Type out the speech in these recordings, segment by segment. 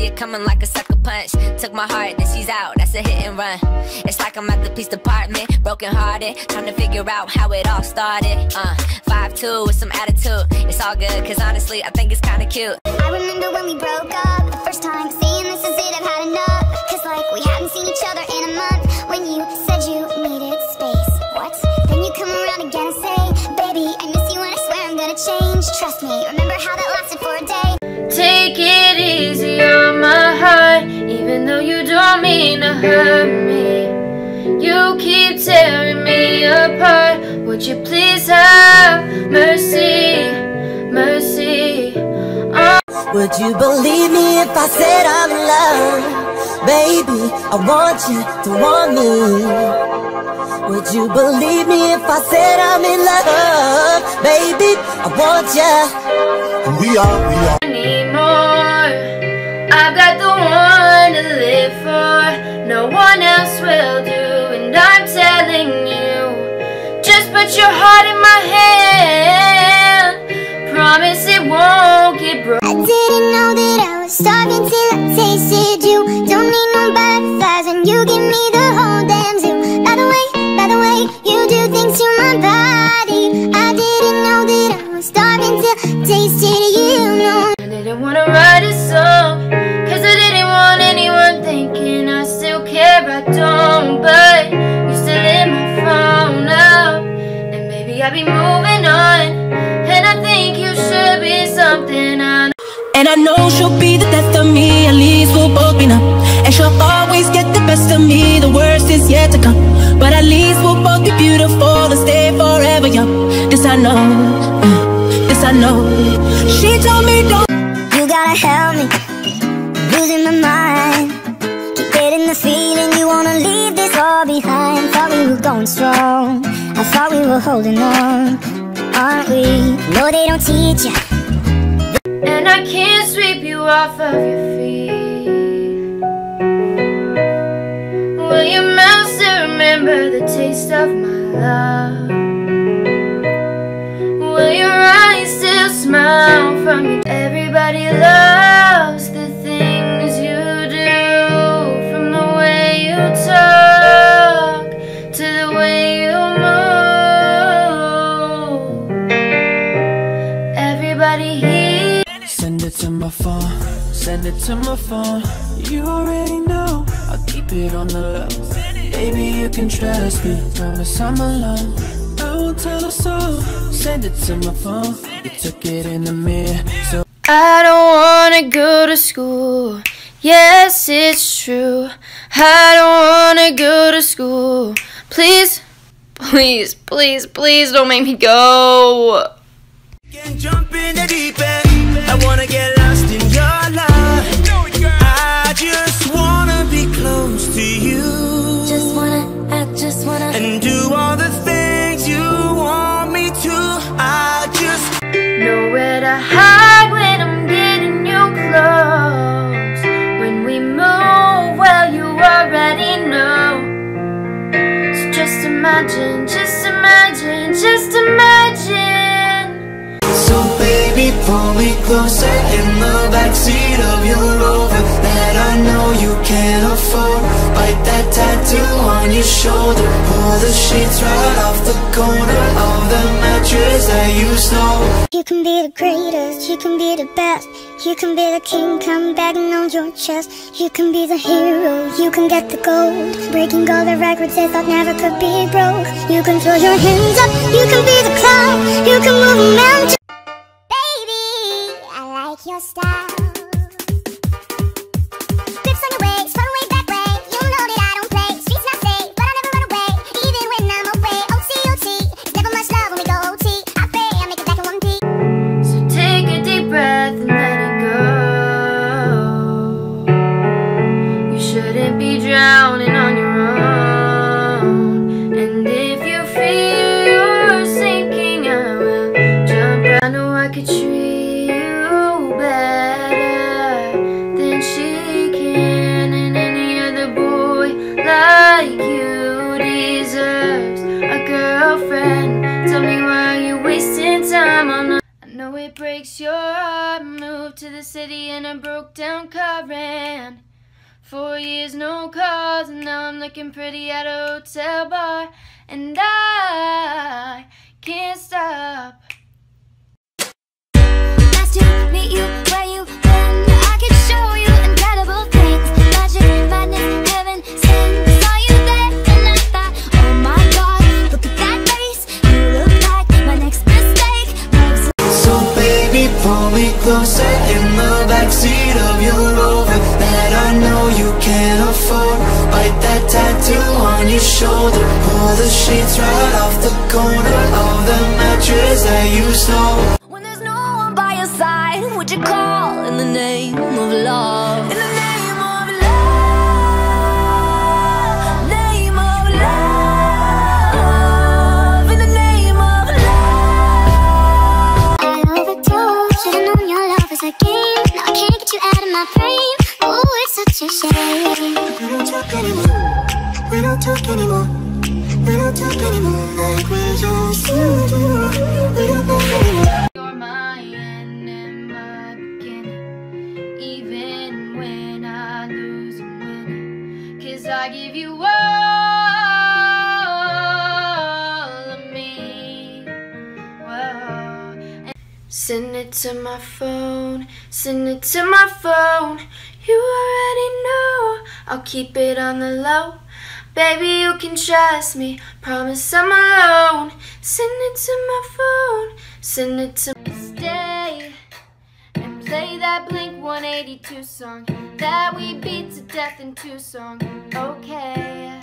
it coming like a sucker punch. Took my heart, then she's out, that's a hit and run. It's like I'm at the police department, broken hearted, trying to figure out how it all started. 5'2" with some attitude, it's all good, cause honestly, I think it's kinda cute. I remember when we broke up, the first time saying this is it, I've had enough. Cause like we hadn't seen each other in a month. When you said you needed space, what? Then you come around again and say, baby, I miss you and I swear I'm gonna change. Trust me, remember how that lasted for a day. Take it easy on my heart, even though you don't mean to hurt me. You keep tearing me apart, would you please have mercy, mercy? Would you believe me if I said I'm in love? Baby, I want you to want me. Would you believe me if I said I'm in love? Baby, I want you. We are. Anymore, I've got the one to live for. No one else will do, and I'm telling you, just put your heart in my hand. Promise it won't get broke. I didn't know that I was starving till I tasted you. Don't need no butterflies when you give me the whole damn zoo. By the way, you do things to my body. I didn't know that I was starving till I tasted you. No, I didn't want to write a song, cause I didn't want anyone thinking I still care. I don't, but you still in my phone now, and maybe I'll be moving on. And I think you should be something I know. And I know she'll be the death of me, at least we'll both be numb. And she'll always get the best of me, the worst is yet to come. But at least we'll both be beautiful and stay forever young. This I know, this I know. She told me don't. you gotta help me, I'm losing my mind. Keep getting the feeling you wanna leave this all behind. Thought we were going strong, I thought we were holding on, aren't we? No, they don't teach you. And I can't sweep you off of your feet. Will your mouth still remember the taste of my love? Will your eyes still smile from me? Everybody loves the things you do, from the way you talk to the way you move. Everybody here. Send it to my phone, send it to my phone. You already know, I'll keep it on the low. Baby, you can trust me, promise I'm alone. I won't tell a soul, send it to my phone. You took it in the mirror, so I don't wanna go to school. Yes, it's true. I don't wanna go to school. Please, please, please, please don't make me go. can jump in the deep end. I wanna get lost in your love. I just wanna be close to you. I just wanna And do all the things you want me to. I just Nowhere to hide when I'm getting you close. When we move, well, you already know. So just imagine, just imagine, just imagine. So baby, pull me closer in the backseat of your Rover that I know you can't afford. Bite that tattoo on your shoulder. Pull the sheets right off the corner of the mattress that you stole. You can be the greatest, you can be the best. You can be the king, come begging on your chest. You can be the hero, you can get the gold. Breaking all the records they thought never could be broke. You can throw your hands up, you can be the clown. You can move a mountain. Baby, I like your style. Grips on your waist, front way, back way. You know that I don't play, streets not safe, but I'll never run away. Even when I'm away, OT, OT. It's never much love when we go OT. I pray I make it back in one piece. So take a deep breath and let it go. You shouldn't be drowning on your own. And if you feel you're sinking, I will jump out. I know I could treat you better than she can. And any other boy like you deserves a girlfriend. Tell me why you're wasting time on a. I know it breaks your heart, move to the city in a broke down car, ran 4 years, no cars, and now I'm looking pretty at a hotel bar, and I can't stop. Nice to meet you where you been. I could show you incredible things. Magic, madness, heaven, sin. Saw you there and I thought, oh my God, look at that face. You look like my next mistake. So baby, pull me closer in the backseat of your Rover that I know you can't afford. Bite that tattoo on your shoulder. Pull the sheets right off the corner of the mattress that you stole. When there's no one by your side, would you call in the name of love? In the name of love, name of love, in the name of love. I overdosed. Should've known your love was a game. Now I can't get you out of my brain. Oh, it's such a shame. We don't talk anymore. We don't talk anymore. We don't talk anymore like we used to do. We don't talk anymore. You're my end and my beginning, even when I lose and win. 'Cause I give you all of me. Whoa. Send it to my phone, send it to my phone. You already know I'll keep it on the low. Baby, you can trust me, promise I'm alone. Send it to my phone, send it to me. Stay and play that Blink-182 song that we beat to death in Tucson. Okay,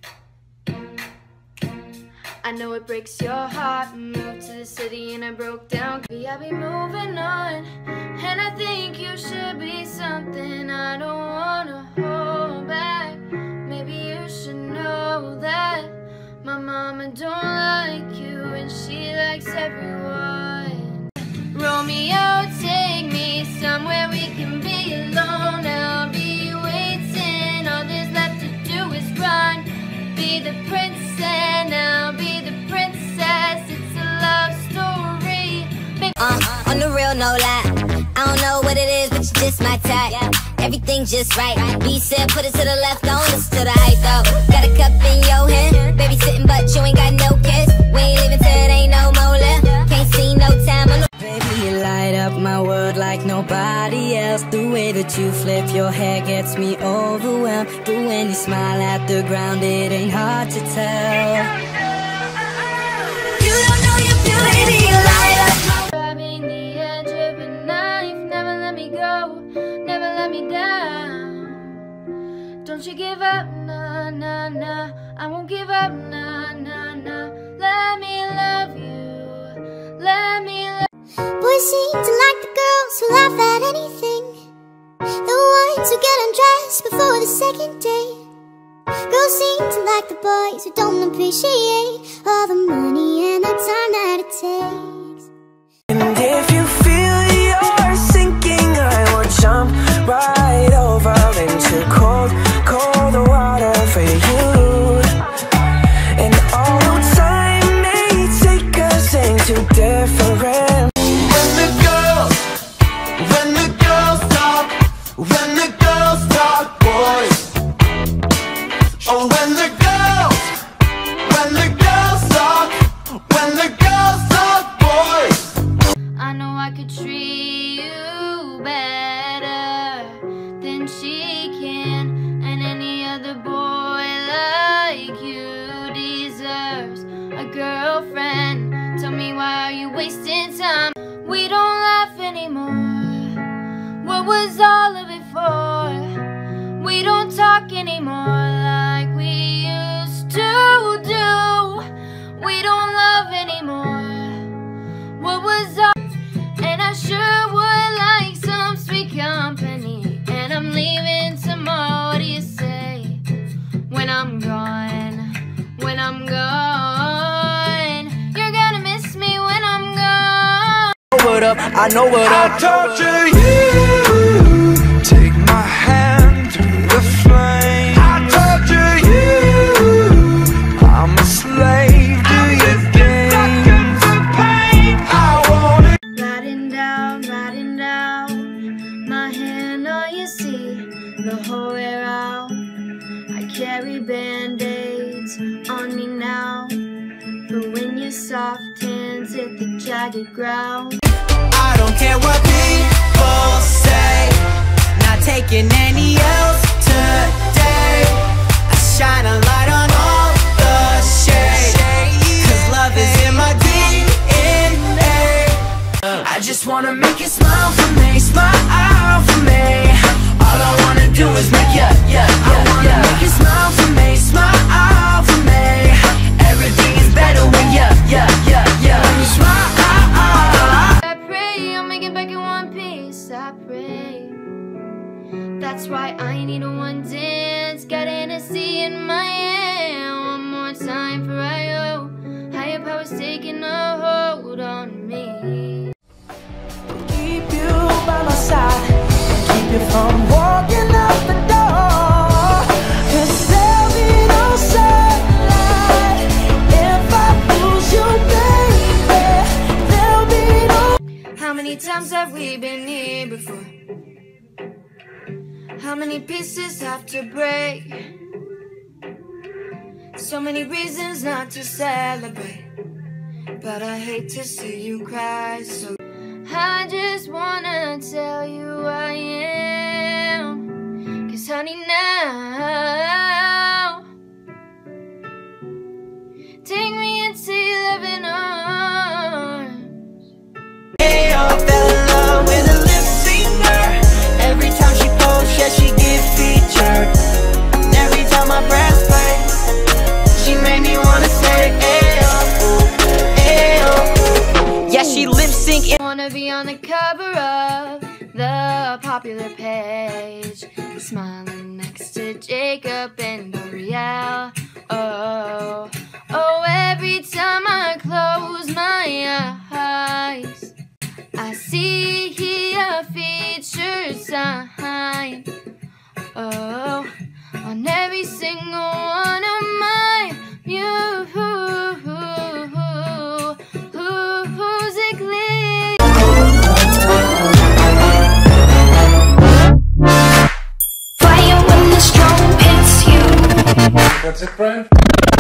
I know it breaks your heart. Moved to the city and I broke down. I'll be moving on, and I think you should be something I don't wanna hold back. Maybe you should know that my mama don't like you and she likes everyone. Romeo, take me somewhere we can be alone. I'll be waiting, all there's left to do is run. Be the prince and I'll be the princess. It's a love story. On the real, no lie. I don't know what it is, but you're just my type. Everything just right. B said, put it to the left, don't listen to the hype though. Got a cup in your hand, baby sitting, but you ain't got no kiss. We ain't leaving till it ain't no more left. Can't see no time on the baby, you light up my world like nobody else. The way that you flip your hair gets me overwhelmed. But when you smile at the ground, it ain't hard to tell. You don't know your beauty, baby, you light up my Grabbing the edge of a knife, never let me go, never let me down. Don't you give up, nah, nah, nah. I won't give up, nah, nah, nah. Let me love you, let me love you. Boys seem to like the girls who laugh at anything, the ones who get undressed before the second date. Girls seem to like the boys who don't appreciate all the money and the time that it takes. And if you feel you're sinking, I will jump right over into cold, cold water for you. And although time may take us into different. When the girls talk, when the girls talk, boys. Oh, when the girls talk, when the girls talk, boys. I know I could treat you better than she can, and any other boy like you deserves a girlfriend. Tell me, why are you wasting time? We don't laugh anymore. What was all of it for? We don't talk anymore like we used to do. We don't love anymore. What was all? And I sure would like some sweet company. And I'm leaving tomorrow, what do you say? When I'm gone, when I'm gone, you're gonna miss me when I'm gone. What up? I know what up. I torture you. Take my hand through the flame. I torture you. I'm a slave to your games. I want it. Riding down, the whole way around. I carry band-aids on me now, but when your soft hands hit the jagged ground, I don't care what people say, not taking any else today. I shine a light on all the shade, 'cause love is in my DNA. I just wanna make you smile for me, smile for me. All I wanna do is make you, I wanna make you smile for me, smile for me. Everything is better when you smile. I pray I'll make it back in one piece. I pray. That's why I need a one dance. Got Hennessy in my hand. One more time for I.O. Higher powers taking a hold on me. Keep you by my side, keep you from walking out the door. 'Cause there'll be no sunlight if I lose you, baby. There'll be no. How many times have we been here before? How many pieces have to break? So many reasons not to celebrate, but I hate to see you cry. So I just wanna tell you I am, 'cause honey now, take me into your loving arms. Hey, I fell in love with a lip singer. Every time she posts, yeah, she get featured. And every time I press play, she made me wanna say, ayo, ayo. Yeah, she lip sync. Wanna be on the cover of the popular page, smiling next to Jacob and L'Oreal. Oh, oh, every time I close my eyes, I see a featured sign. Oh, on every single one of my music. That's it, Brian?